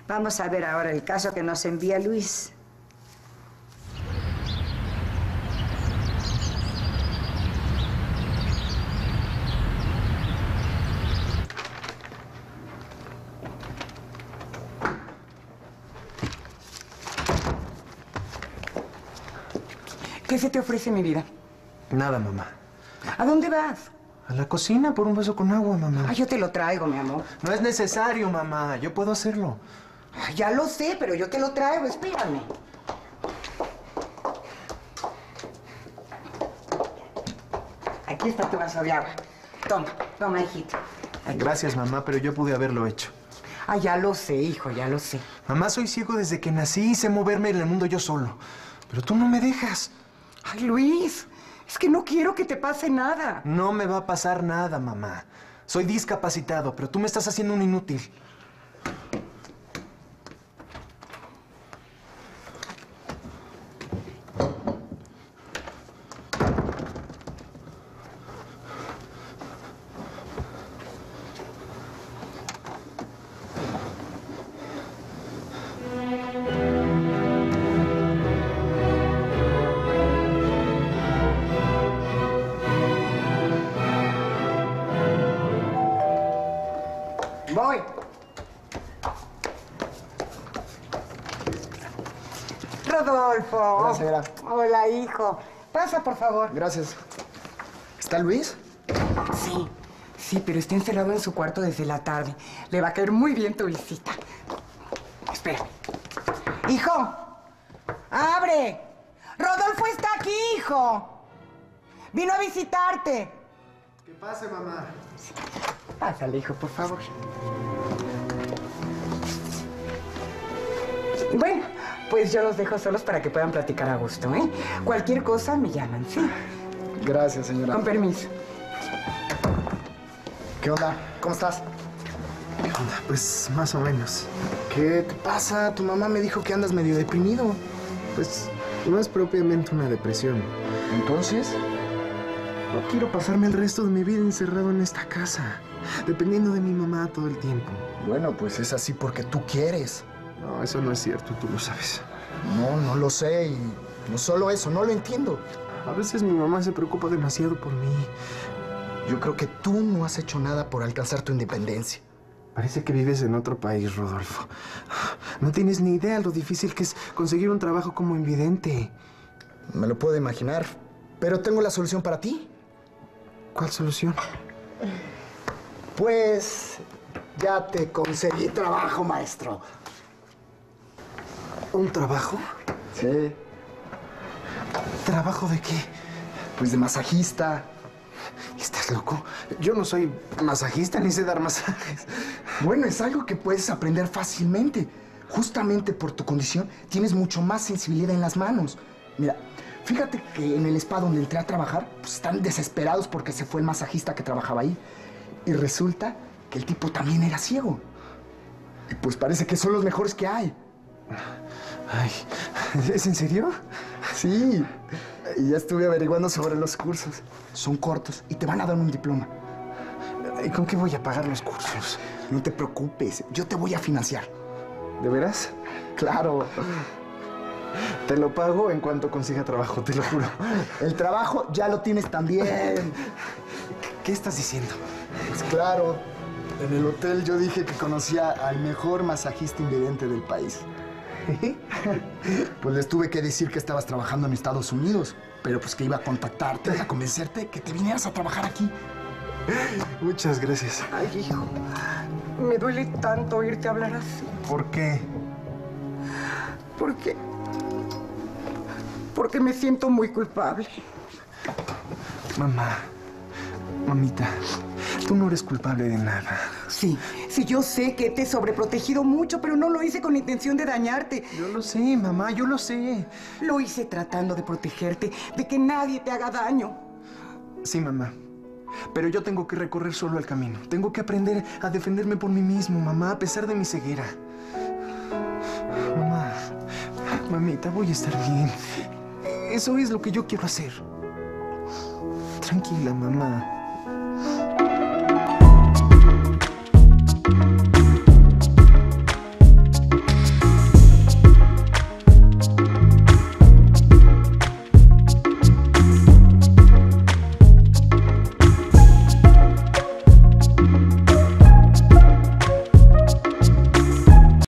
Vamos a ver ahora el caso que nos envía Luis. ¿Qué se te ofrece, mi vida? Nada, mamá. ¿A dónde vas? A la cocina por un vaso con agua, mamá. Yo te lo traigo, mi amor. No es necesario, mamá. Yo puedo hacerlo. Ya lo sé, pero yo te lo traigo. Espérame. Aquí está tu vaso de agua. Toma, hijito. Aquí. Gracias, mamá, pero yo pude haberlo hecho. Ya lo sé, hijo, ya lo sé. Mamá, soy ciego desde que nací y sé moverme en el mundo yo solo. Pero tú no me dejas. Ay, Luis, es que no quiero que te pase nada. No me va a pasar nada, mamá. Soy discapacitado, pero tú me estás haciendo un inútil. Voy. Rodolfo. Hola, señora. Hola, hijo. Pasa, por favor. Gracias. ¿Está Luis? Sí, pero está encerrado en su cuarto desde la tarde. Le va a caer muy bien tu visita. Espera. ¡Hijo! ¡Abre! ¡Rodolfo está aquí, hijo! ¡Vino a visitarte! ¿Qué pasa, mamá? Pásale, hijo, por favor. Bueno, pues yo los dejo solos para que puedan platicar a gusto, ¿eh? Cualquier cosa me llaman, ¿sí? Gracias, señora. Con permiso. ¿Qué onda? ¿Cómo estás? ¿Qué onda? Pues más o menos. ¿Qué te pasa? Tu mamá me dijo que andas medio deprimido. Pues no es propiamente una depresión. ¿Entonces? No quiero pasarme el resto de mi vida encerrado en esta casa, dependiendo de mi mamá todo el tiempo. Bueno, pues es así porque tú quieres. No, eso no es cierto, tú lo sabes. No lo sé y no solo eso, no lo entiendo. A veces mi mamá se preocupa demasiado por mí. Yo creo que tú no has hecho nada por alcanzar tu independencia. Parece que vives en otro país, Rodolfo. No tienes ni idea lo difícil que es conseguir un trabajo como invidente. Me lo puedo imaginar, pero tengo la solución para ti. ¿Cuál solución? Pues ya te conseguí trabajo, maestro. ¿Un trabajo? Sí. ¿Trabajo de qué? Pues de masajista. ¿Estás loco? Yo no soy masajista ni sé dar masajes. Bueno, es algo que puedes aprender fácilmente. Justamente por tu condición, tienes mucho más sensibilidad en las manos. Mira, fíjate que en el spa donde entré a trabajar, pues están desesperados porque se fue el masajista que trabajaba ahí. Y resulta que el tipo también era ciego. Y pues parece que son los mejores que hay. Ay, ¿es en serio? Sí. Y ya estuve averiguando sobre los cursos. Son cortos y te van a dar un diploma. ¿Y con qué voy a pagar los cursos? No te preocupes, yo te voy a financiar. ¿De veras? Claro. Te lo pago en cuanto consiga trabajo, te lo juro. El trabajo ya lo tienes también. ¿Qué estás diciendo? Pues claro. En el hotel yo dije que conocía al mejor masajista invidente del país. Pues les tuve que decir que estabas trabajando en Estados Unidos, pero pues que iba a contactarte, a convencerte que te vinieras a trabajar aquí. Muchas gracias. Ay, hijo, me duele tanto oírte hablar así. ¿Por qué? ¿Por qué? Porque me siento muy culpable. Mamá, mamita, tú no eres culpable de nada. Sí, yo sé que te he sobreprotegido mucho, pero no lo hice con la intención de dañarte. Yo lo sé, mamá, yo lo sé. Lo hice tratando de protegerte, de que nadie te haga daño. Sí, mamá. Pero yo tengo que recorrer solo el camino. Tengo que aprender a defenderme por mí mismo, mamá, a pesar de mi ceguera. Mamá, mamita, voy a estar bien. Eso es lo que yo quiero hacer. Tranquila, mamá.